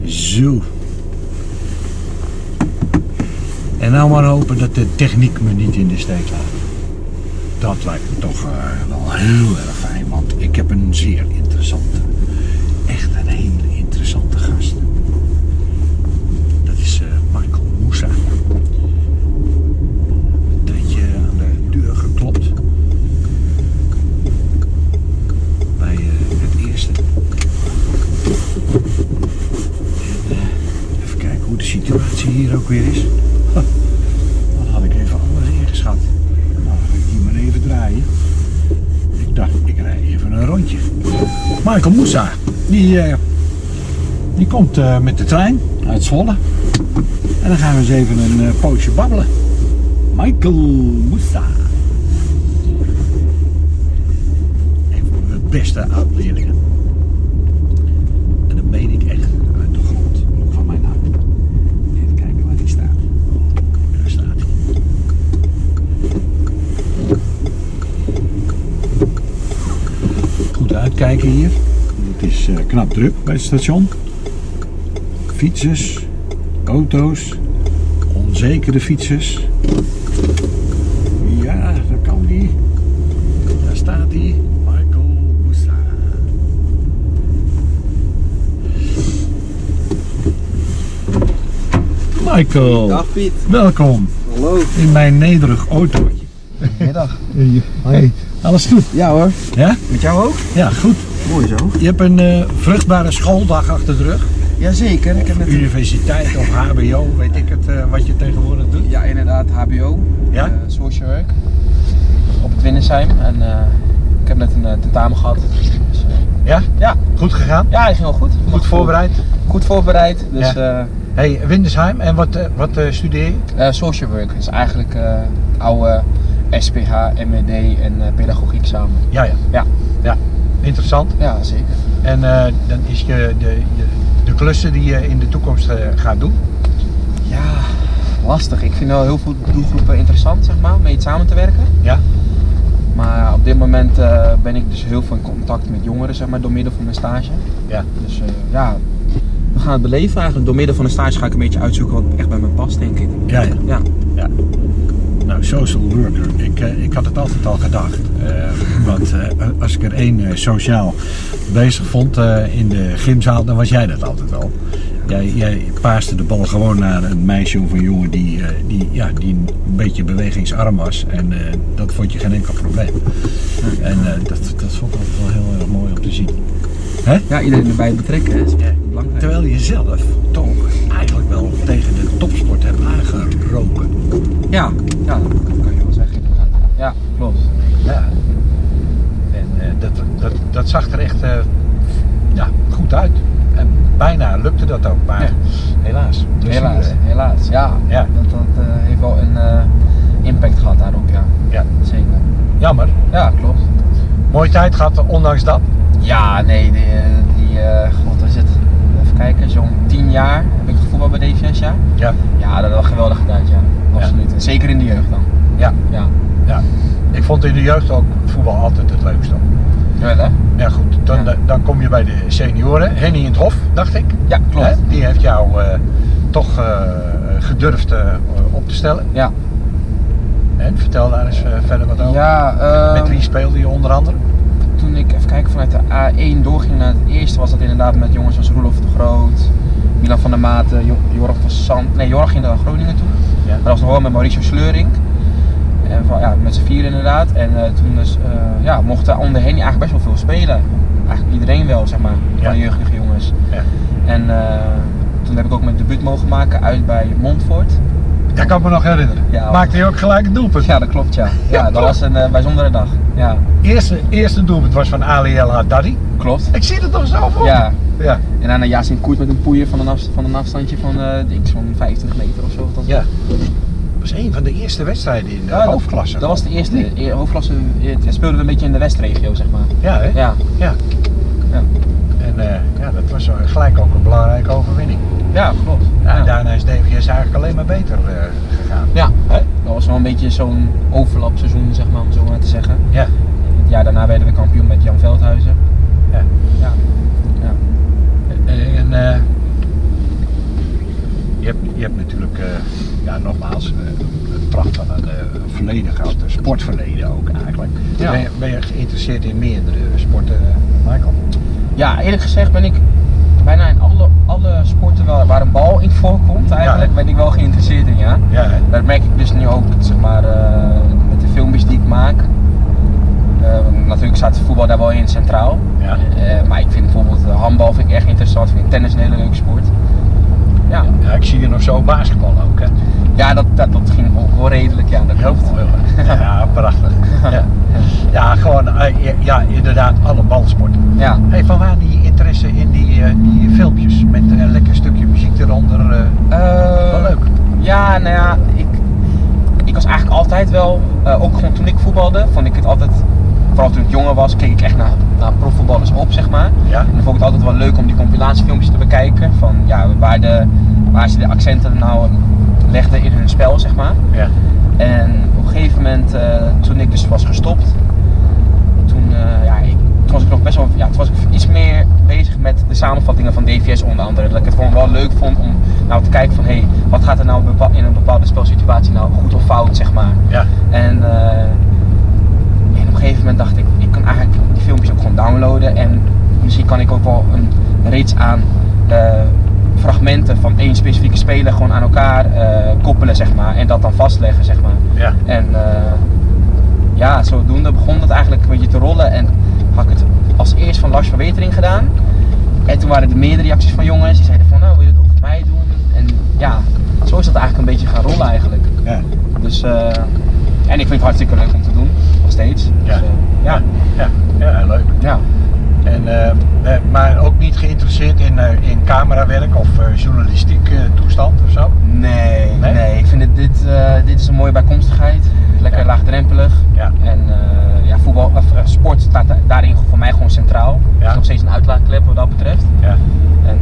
Zo. En nou maar hopen dat de techniek me niet in de steek laat. Dat lijkt me toch wel heel erg fijn, want ik heb een zeer interessante, echt een hele interessante gast. Dat is Michael Moussa. Een tijdje aan de deur geklopt. Bij het eerste. En even kijken hoe de situatie hier ook weer is. Dan had ik even anders ingeschat. Nou, ga ik hier maar even draaien. Ik dacht, ik rij even een rondje. Michael Moussa, die komt met de trein uit Zwolle. En dan gaan we eens even een poosje babbelen. Michael Moussa. Een van mijn beste oud-leerlingen. En dat meen ik echt uit de grond van mijn hart. Even kijken waar hij staat. Daar staat hij. Goed uitkijken hier. Het is knap druk bij het station. Fietsers, auto's, onzekere fietsers. Ja, daar kan die. Daar staat hij. Michael Moussa. Michael. Dag Piet. Welkom. Hallo. In mijn nederig autootje. Middag. Hey, alles goed? Ja hoor. Ja? Met jou ook? Ja, goed. Mooi zo. Je hebt een vruchtbare schooldag achter de rug. Jazeker. Ik heb net Universiteit of HBO, weet ik het, wat je tegenwoordig doet. Ja, inderdaad, HBO. Ja? Social work. Op het Winnersheim. En ik heb net een tentamen gehad. Dus, Ja? ja. Goed gegaan? Ja, het ging wel goed. Goed voorbereid? Goed voorbereid. Dus Hey, Windersheim, en wat studeer je? social work is eigenlijk oude SPH, MED en pedagogiek samen. Ja. Ja, interessant. Ja, zeker. En dan is de klussen die je in de toekomst gaat doen? Ja, lastig. Ik vind wel heel veel doelgroepen interessant, zeg maar, om mee samen te werken. Ja. Maar op dit moment ben ik dus heel veel in contact met jongeren, zeg maar, door middel van mijn stage. Ja. Dus ja, we gaan het beleven eigenlijk. Door middel van een stage ga ik een beetje uitzoeken wat echt bij me past, denk ik. Ja. Ja. Nou, social worker, ik had het altijd al gedacht. Want als ik er één sociaal bezig vond in de gymzaal, dan was jij dat altijd al. Jij paaste de bal gewoon naar een meisje of een jongen die een beetje bewegingsarm was. En dat vond je geen enkel probleem. En dat vond ik altijd wel heel erg mooi om te zien. Hè? Ja, iedereen erbij betrekken, hè, is belangrijk. Terwijl je zelf toch eigenlijk wel tegen de topsport hebt aangeroken. Ja, dat kan je wel zeggen inderdaad. Ja, klopt. Ja. En dat zag er echt goed uit. En bijna lukte dat ook, maar helaas. Helaas. Ja. Dat heeft wel een impact gehad daarop, ja. Ja. Zeker. Jammer. Ja, klopt. Mooie tijd gehad, ondanks dat. Ja, nee, god, wat is het? Even kijken, zo'n 10 jaar heb ik gevoetbald bij DVS, ja. Ja. Ja, dat was een geweldige tijd, ja. Absoluut. En zeker in de jeugd dan. Ja. Ja. Ik vond in de jeugd ook voetbal altijd het leukste. Jawel, hè? Ja goed, dan kom je bij de senioren. Henny in het Hof, dacht ik. Ja, klopt. Die heeft jou toch gedurfd op te stellen. Ja. En vertel daar eens verder wat over. Ja, met wie speelde je onder andere? Toen ik, even kijken, vanuit de A1 doorging naar het eerste, was dat inderdaad met jongens als Roelof de Groot, Milan van der Maten, Jorg van Sant. Nee, Jorg ging naar Groningen toe. Ja. Dat was nog wel met Mauricio Sleuring. En met z'n vier inderdaad. En toen dus, mochten onder Henny eigenlijk best wel veel spelen. Eigenlijk iedereen wel, zeg maar, van de jeugdige jongens. Ja. En toen heb ik ook mijn debuut mogen maken uit bij Montfort. Dat kan ik me nog herinneren. Ja, maakte je ook gelijk een doelpunt? Ja, dat klopt, ja. Ja, dat was een bijzondere dag. Ja. Eerste doelpunt was van Ali El Haddadi. Klopt. Ik zie het toch zo voor? Ja. Ja. En daarna Yasin Koert met een poeier van een afstandje van, van 25 meter of zo. Ja. Dat was een van de eerste wedstrijden in de hoofdklasse. Dat was de eerste hoofdklasse. Speelden we een beetje in de Westregio, zeg maar. Ja, hè? Ja. En dat was gelijk ook een belangrijke overwinning. Ja, klopt. Ja, daarna is DVS eigenlijk alleen maar beter gegaan. Ja, hè? Dat was wel een beetje zo'n overlapseizoen, zeg maar, om zo maar te zeggen. Ja. Het jaar daarna werden we kampioen met Jan Veldhuizen. Ja. Ja. En ben je geïnteresseerd in meerdere sporten, Michael? Ja, eerlijk gezegd ben ik bijna in alle sporten waar een bal in voorkomt eigenlijk, ben ik wel geïnteresseerd in, ja. Ja. Dat merk ik dus nu ook, zeg maar, met de filmpjes die ik maak. Natuurlijk staat voetbal daar wel in centraal. Ja. Maar ik vind bijvoorbeeld handbal vind ik echt interessant, ik vind tennis een hele leuke sport. Ja. Ja, ik zie je nog zo basketbal ook, hè? Ja, dat ging ook wel redelijk, ja, dat klopt. Ja, prachtig. Ja, ja gewoon, ja, inderdaad, alle balsporten. Ja. Hey, van waar die interesse in die filmpjes met een lekker stukje muziek eronder? Wel leuk. Ja, nou ja, ik was eigenlijk altijd wel, ook gewoon toen ik voetbalde, vond ik het altijd, vooral toen ik jonger was, keek ik echt naar profvoetballers op, zeg maar. Ja. En dan vond ik het altijd wel leuk om die compilatiefilmpjes te bekijken, van ja, waar ze de accenten nou legden in hun spel, zeg maar. Ja. En op een gegeven moment, toen ik dus was gestopt, toen was ik nog best wel, toen was ik iets meer bezig met de samenvattingen van DVS onder andere. Dat ik het gewoon wel leuk vond om nou te kijken van, hé, wat gaat er nou in een bepaalde spelsituatie nou goed of fout, zeg maar. Ja. En op een gegeven moment dacht ik kan eigenlijk die filmpjes ook gewoon downloaden en misschien kan ik ook wel een reeks aan fragmenten van één specifieke speler gewoon aan elkaar koppelen, zeg maar, en dat dan vastleggen, zeg maar. Ja. En zodoende begon dat eigenlijk een beetje te rollen en had ik het als eerst van Lars van Wetering gedaan. En toen waren er meerdere reacties van jongens die zeiden van, nou, wil je het ook voor mij doen? En ja, zo is dat eigenlijk een beetje gaan rollen eigenlijk. Ja. Dus, en ik vind het hartstikke leuk om te doen, nog steeds. Ja. Dus, ja. Ja, leuk. Ja. En, maar ook niet geïnteresseerd in camerawerk of journalistiek toestand of zo? Nee. Ik vind dit is een mooie bijkomstigheid. Lekker laagdrempelig. Ja. En voetbal, sport staat daarin voor mij gewoon centraal. Het is nog steeds een uitlaatklep wat dat betreft. Ja. En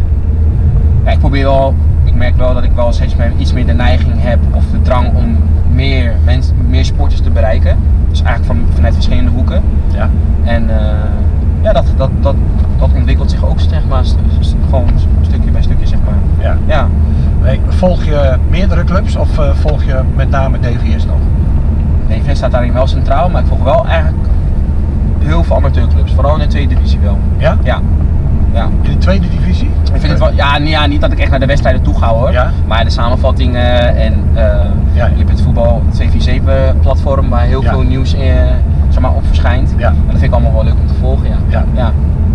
ik merk wel dat ik wel steeds iets meer de neiging heb of de drang om meer sporters te bereiken. Dus eigenlijk vanuit verschillende hoeken. Ja. En dat ontwikkelt zich ook, zeg maar, gewoon stukje bij stukje, zeg maar. Ja. Ja. Hey, volg je meerdere clubs of volg je met name DVS nog? DVS staat daarin wel centraal, maar ik volg wel eigenlijk heel veel amateurclubs, vooral in de tweede divisie wel. Ja? Ja. In de tweede divisie? Ik vind het wel, niet dat ik echt naar de wedstrijden toe ga hoor, ja? maar de samenvattingen en je hebt het voetbal 247 platform waar heel veel nieuws op verschijnt. Ja. En dat vind ik allemaal wel leuk om te volgen, ja.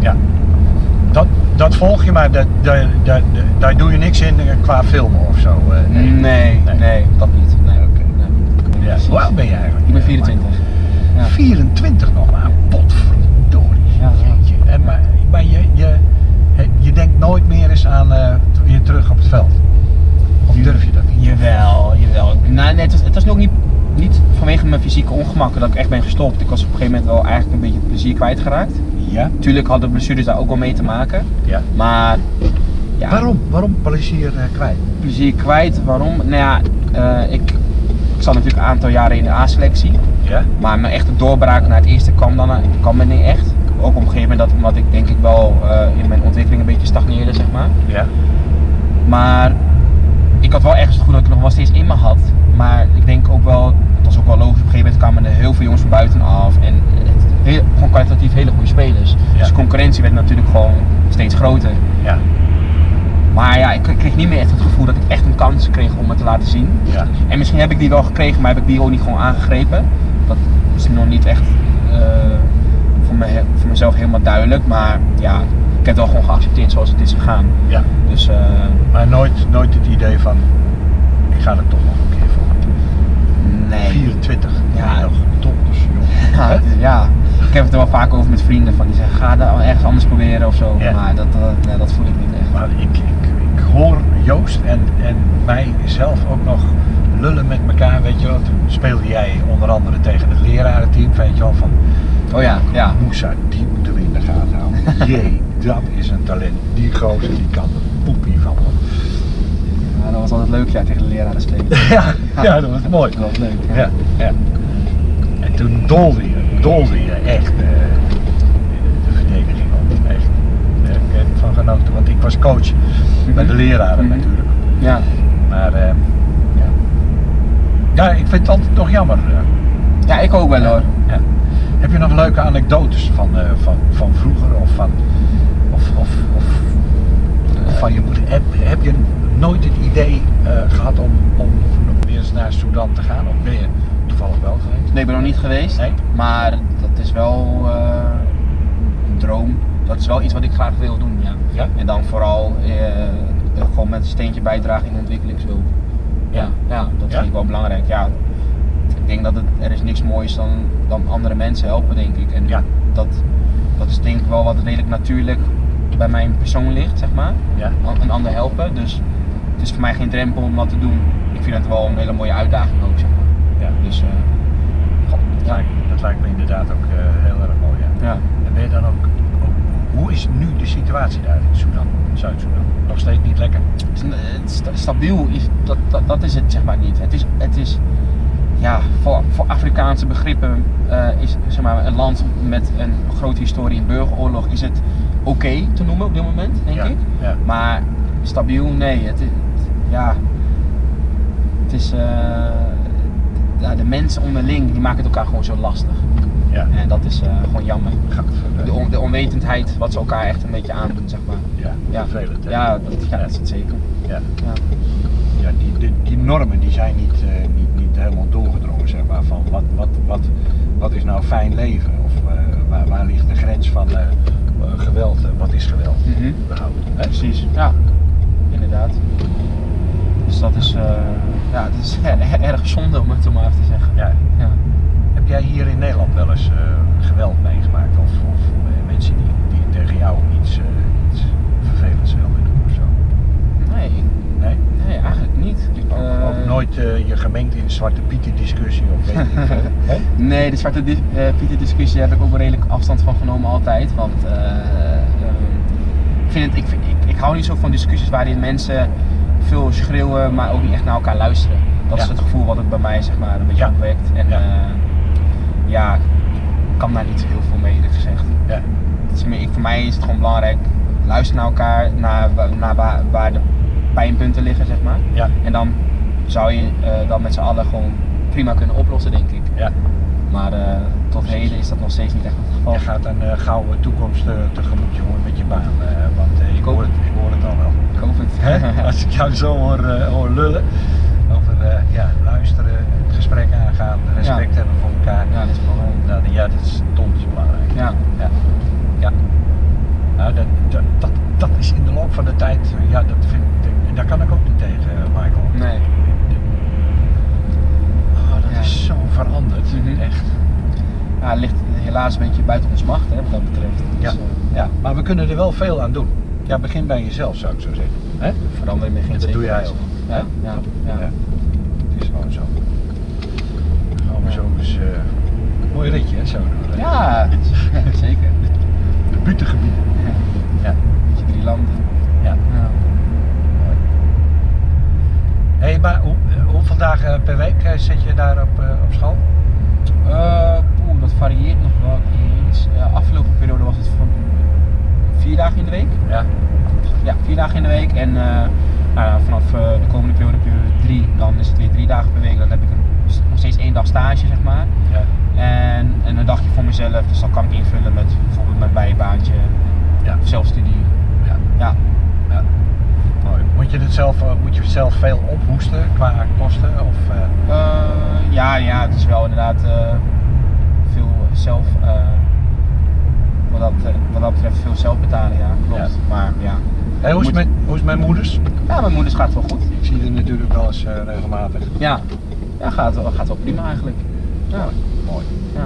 Dat volg je, maar daar doe je niks in qua filmen of zo? Nee, dat niet. Nee. Okay. Ja. Hoe oud ben je eigenlijk? Ik ben 24. Ja. 24 nog maar, potverdorie. Ja. En maar je denkt nooit meer eens aan weer terug op het veld? Of durf je dat niet? Jawel. Nee, het was nog niet vanwege mijn fysieke ongemakken dat ik echt ben gestopt. Ik was op een gegeven moment wel eigenlijk een beetje het plezier kwijtgeraakt. Ja. Tuurlijk hadden blessures daar ook wel mee te maken. Ja. Maar ja. Waarom plezier kwijt? Plezier kwijt, waarom? Nou ja, ik zat natuurlijk een aantal jaren in de A-selectie. Ja. Maar mijn echte doorbraak naar het eerste kwam me niet echt. Ook op een gegeven moment omdat ik denk ik wel in mijn ontwikkeling een beetje stagneerde, zeg maar. Ja. Maar ik had wel ergens het gevoel dat ik nog wel steeds in me had. Maar ik denk ook wel, het was ook wel logisch, op een gegeven moment kwamen er heel veel jongens van buitenaf. En gewoon kwalitatief hele goede spelers. Ja. Dus de concurrentie werd natuurlijk gewoon steeds groter. Ja. Maar ja, ik kreeg niet meer echt het gevoel dat ik echt een kans kreeg om het te laten zien. Ja. En misschien heb ik die wel gekregen, maar heb ik die ook niet gewoon aangegrepen. Dat is nog niet echt voor mezelf helemaal duidelijk. Maar ja, ik heb het wel gewoon geaccepteerd zoals het is gegaan. Ja. Dus, maar nooit het idee van, ik ga er toch nog een keer voor. Nee. 24. Ja. Nog donders, joh. Ja, ik heb het er wel vaak over met vrienden van die zeggen, ga dat ergens anders proberen of zo. Ja. Maar dat voel ik niet echt. Maar ik hoor Joost en mij zelf ook nog lullen met elkaar, weet je wel. Toen speelde jij onder andere tegen het lerarenteam, weet je wel, van... Oh ja. Moussa, die moeten we in de gaten houden. Jee, dat is een talent. Die gozer, die kan er poepie van worden. Ja, dat was altijd leuk, ja, tegen de leraren spelen. ja, dat was mooi. Dat was leuk. Ja. En toen dolde je echt de verdediging op. Echt. Ik heb van genoten, want ik was coach bij de leraren natuurlijk. Ja. Maar ja, ik vind het altijd nog jammer. Ja, ik ook wel hoor. Ja. Heb je nog leuke anekdotes van vroeger of van je moeder? Heb je nooit het idee gehad om weer eens naar Sudan te gaan? Of ben je toevallig wel geweest? Nee, ik ben nog niet geweest. Nee? Maar dat is wel een droom. Dat is wel iets wat ik graag wil doen, ja. Ja? En dan vooral gewoon met een steentje bijdragen in ontwikkelingshulp. Ja, dat vind ik wel belangrijk. Ja, ik denk dat er is niks moois dan andere mensen helpen, denk ik. En Ja. dat is denk ik wel wat redelijk natuurlijk bij mijn persoon ligt, zeg maar. Ja. Een ander helpen. Dus het is voor mij geen drempel om dat te doen. Ik vind het wel een hele mooie uitdaging ook, zeg maar. Ja. Dus Dat lijkt me inderdaad ook heel erg mooi. Ja. ja. En ben je dan ook, hoe is nu de situatie daar in Sudan, Zuid-Soedan? Nog steeds niet lekker? Stabiel is dat is het zeg maar niet. Het is ja, voor Afrikaanse begrippen is zeg maar een land met een grote historie in burgeroorlog is het oké te noemen op dit moment, denk ik. Ja. Maar stabiel, nee. Het is de mensen onderling die maken het elkaar gewoon zo lastig. Ja. En dat is gewoon jammer. De onwetendheid wat ze elkaar echt een beetje aandoen, zeg maar. Ja, vervelend. Hè? Ja, dat is het zeker. Ja. Ja. Ja, die normen die zijn niet helemaal doorgedrongen, zeg maar, van wat is nou fijn leven? Of waar ligt de grens van geweld? Wat is geweld? Überhaupt, hè? Precies, ja, inderdaad. Dus dat is, het is erg zonde om het zo maar even te zeggen. Ja. Ja. Heb jij hier in Nederland wel eens geweld meegemaakt? Of mensen die tegen jou iets vervelends wilden doen of zo? Nee, Nee? nee, eigenlijk niet. Ook nooit je gemengd in de Zwarte Pieten discussie of weet ik veel? Hè? Nee, de Zwarte Pieten discussie heb ik ook wel redelijk afstand van genomen altijd. Want ik hou niet zo van discussies waarin mensen veel schreeuwen, maar ook niet echt naar elkaar luisteren. Dat is het gevoel wat het bij mij zeg maar een beetje opwekt. En ik kan daar niet heel veel mee, eerlijk gezegd. Ja. Voor mij is het gewoon belangrijk, luister naar elkaar, naar waar de pijnpunten liggen, zeg maar. Ja. En dan zou je dat met z'n allen gewoon prima kunnen oplossen, denk ik. Ja. Maar tot heden is dat nog steeds niet echt het geval. Je gaat een gouden toekomst tegemoet, jongen, met je baan. Want ik hoor het al wel. Ik hoop het. Hè? Als ik jou zo hoor lullen over luisteren, het gesprek aangaan, respect hebben voor elkaar. Ja, dat is belangrijk. Nou, dat is donders belangrijk. Ja. Ja. Nou, dat is in de loop van de tijd, daar kan ik ook niet tegen, Michael. Nee. Dat is zo veranderd, echt. Ja, het ligt helaas een beetje buiten ons macht, hè, wat dat betreft. Dus, ja, maar we kunnen er wel veel aan doen. Ja, begin bij jezelf, zou ik zo zeggen. Hè? Verandering begint En dat doe jij ook. Ja. Het is gewoon zo. Dan gaan we zo eens mooi ritje, hè, zo doen. Ja, zeker. De buitengebieden. Ja. Beetje 3 landen. Ja. Mooi. Hé, maar hoeveel dagen per week zit je daar op school? Dat varieert nog wel eens. Afgelopen periode was het van 4 dagen in de week. Ja, 4 dagen in de week. En vanaf de komende periode 3, dan is het weer 3 dagen per week. Dan heb ik nog steeds 1 dag stage, zeg maar. Ja. En een dagje voor mezelf. Dus dan kan ik invullen met bijvoorbeeld mijn bijbaantje. Ja. Of zelfstudie. Ja. Mooi. Moet je het zelf veel ophoesten qua kosten? Of, ja, het is wel inderdaad veel zelf. Wat dat betreft veel zelf betalen, ja, klopt. Ja. Maar ja. Hey, hoe is het met moeders? Ja, mijn moeders gaat wel goed. Ik zie er natuurlijk wel eens regelmatig. Ja, gaat wel prima eigenlijk. Ja. Mooi. Ja.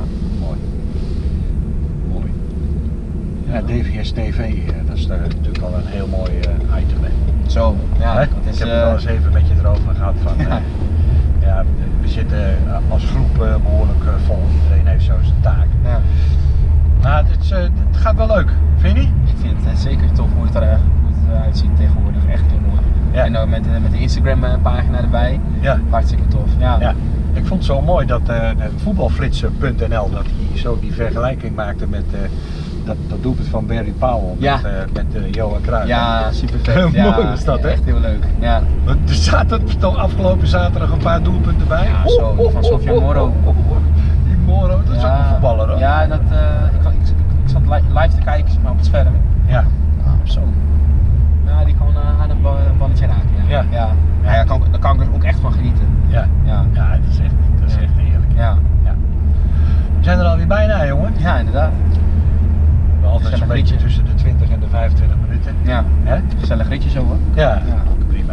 Mooi. Ja, DVS TV, dat is natuurlijk al een heel mooi item. Hè? Zo, ja. Hè? Dat is, ik heb het al eens even met je erover gehad van. We zitten als groep behoorlijk vol. Iedereen heeft zo zijn taak. Ja. Maar het gaat wel leuk, vind je niet? Ik vind het zeker tof hoe het eruit ziet tegenwoordig. Echt heel mooi. Ja. En met de Instagram pagina erbij. Ja. Hartstikke tof. Ja. Ik vond het zo mooi dat voetbalflitsen.nl dat hij zo die vergelijking maakte met dat doelpunt van Barry Powell met Johan Cruijff. Ja, super vet. Ja, mooi is dat, hè? Echt heel leuk. Ja. Er zaten toch afgelopen zaterdag een paar doelpunten bij. Ja, zo, van Sofia Moro. Die Moro, dat is ook een voetballer hoor. Ja, ik zat live te kijken zeg maar, op het scherm. Ja. Zo. Ja, die kan aan een balletje raken. Ja. Daar kan ik er ook echt van genieten. Ja. Ja. Ja, dat is echt heerlijk. Ja. We zijn er alweer bijna, jongen. Ja, inderdaad. We altijd zo'n beetje ritje. tussen de 20 en de 25 minuten. Ja. Hè? Gezellig ritje zo hoor. Ja, prima.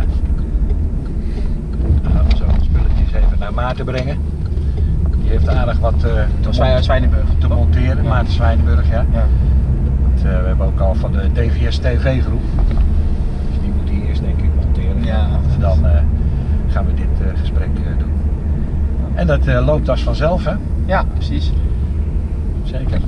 Dan gaan we zo de spulletjes even naar Maarten brengen. Die heeft aardig wat Zwijnenburg. te monteren. Ja. Maarten Zwijnenburg, ja. Ja. We hebben ook al van de DVS TV groep. Dus die moet hij eerst denk ik monteren. Ja. En dan gaan we dit gesprek doen. En dat loopt als vanzelf, hè? Ja, precies. Zeker.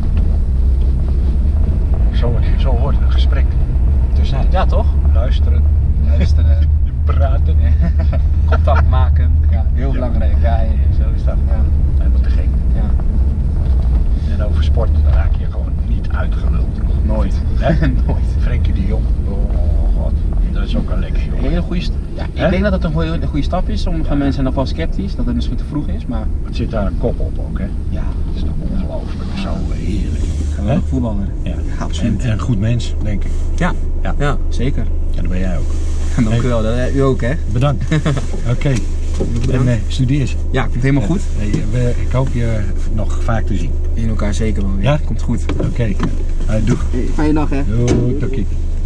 Zo hoort een gesprek te zijn. Ja, toch? Luisteren, praten. Contact maken. Ja, heel belangrijk. Ja. Zo is dat. Ja. Helemaal te gek. Ja. En over sport raak je gewoon niet uitgeluld. Nooit. Hè? Nooit. Frenkie de Jong. Oh god, dat is ook een lekker Een jongen. hele goede ik denk dat het een hele goede stap is. Sommige mensen zijn nog wel sceptisch, dat het misschien te vroeg is, maar... Het zit daar een kop op ook, hè? Ja. Dat is toch ongelooflijk. Zo heerlijk. Geweldig voetballer. Ja, absoluut. En een goed mens, denk ik. Ja, zeker. Ja, dat ben jij ook. Dank u wel, dat u ook hè. Bedankt. Oké. En studeer eens. Ja, komt helemaal goed. Ik hoop je nog vaak te zien. We zien elkaar zeker wel weer. Ja? Komt goed. Oké. Doeg. Fijne dag hè. Doei, tokkie.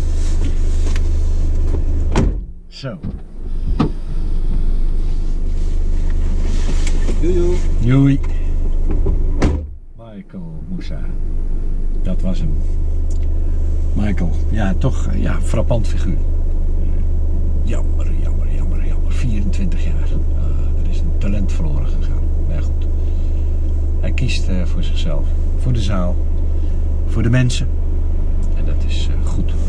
Zo. Doei. Doei. Michael Moussa. Dat was hem. Michael. Ja, toch frappant figuur. Jammer. 24 jaar. Er is een talent verloren gegaan. Maar goed. Hij kiest voor zichzelf. Voor de zaal. Voor de mensen. En dat is goed.